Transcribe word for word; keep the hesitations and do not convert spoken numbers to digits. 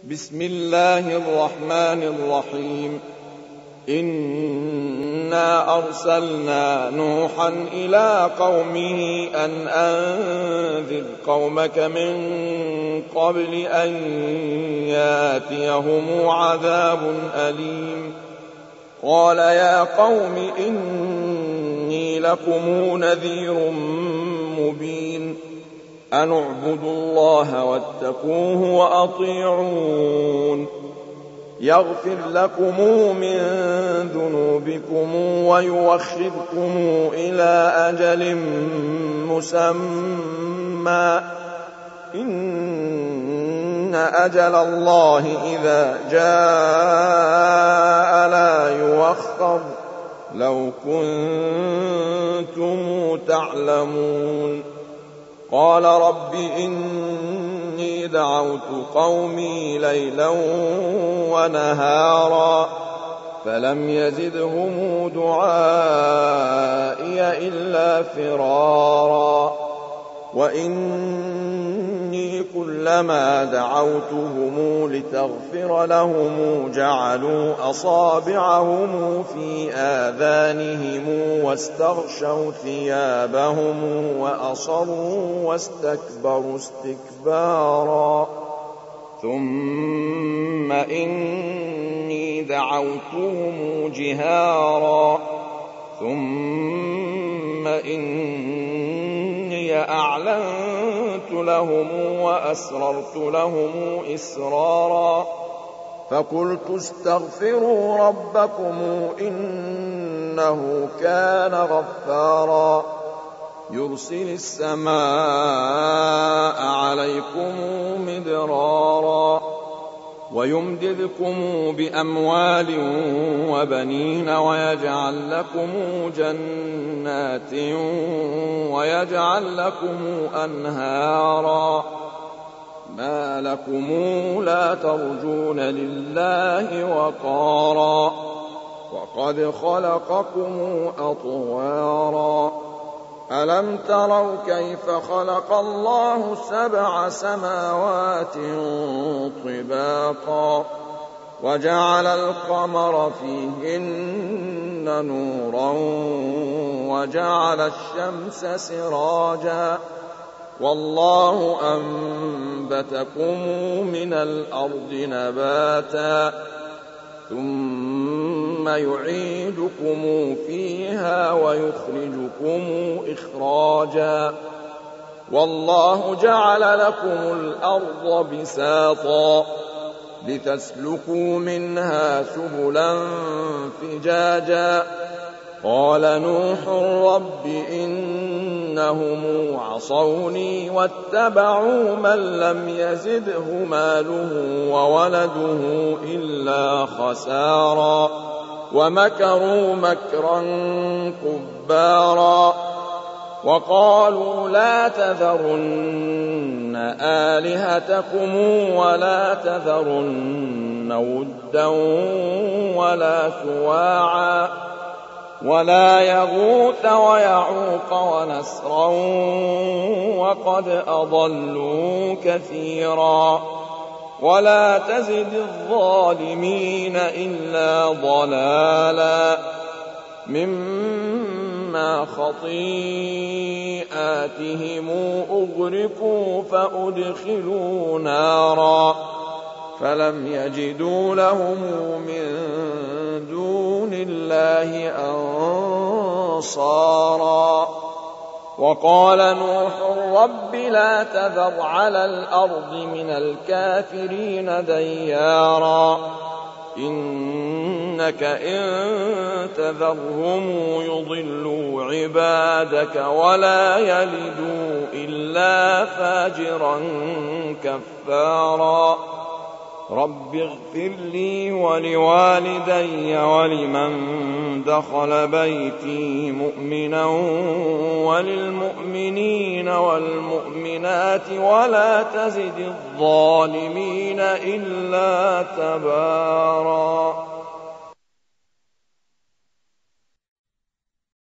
بسم الله الرحمن الرحيم إنا أرسلنا نوحا إلى قومه أن أنذر قومك من قبل أن ياتيهم عذاب أليم قال يا قوم إني لكم نذير مبين أن اعبدوا الله واتقوه وأطيعون يغفر لكم من ذنوبكم ويوخركم إلى أجل مسمى إن أجل الله إذا جاء لا يؤخر لو كنتم تعلمون قال رب إني دعوت قومي ليلا ونهارا فلم يزدهم دعائي إلا فرارا وإني كلما دعوتهم لتغفر لهم جعلوا أصابعهم في آذانهم واستغشوا ثيابهم وأصروا واستكبروا استكبارا ثم إني دعوتهم جهارا ثم إني أعلنت لهم وأسررت لهم إسرارا فقلت استغفروا ربكم إنه كان غفارا يرسل السماء عليكم مدرارا ويمددكم بأموال وبنين ويجعل لكم جنات ويجعل لكم أنهارا ما لكم لا ترجون لله وقارا وقد خلقكم أطوارا ألم تروا كيف خلق الله سبع سماوات طباقا وجعل القمر فيهن نورا وجعل الشمس سراجا والله أنبتكم من الأرض نباتا ثم يعيدكم فيها ويخرجكم إخراجا والله جعل لكم الأرض بساطا لتسلكوا منها سبلا فجاجا قال نوح رب إنهم عصوني واتبعوا من لم يزده ماله وولده إلا خسارا ومكروا مكرا كبارا وقالوا لا تذرن آلهتكم ولا تذرن ودا ولا سواعا ولا يغوث ويعوق ونسرا وقد أضلوا كثيرا ولا تزد الظالمين إلا ضلالا مما خطيئاتهم أغرقوا فأدخلوا نارا فلم يجدوا لهم من دون الله أنصارا وقال نوح رب لا تذر على الأرض من الكافرين ديارا إنك إن تذرهم يضلوا عبادك ولا يلدوا إلا فاجرا كفارا رب اغفر لي ولوالدي ولمن دخل بيتي مؤمنا وللمؤمنين والمؤمنات ولا تزد الظالمين إلا تبارا.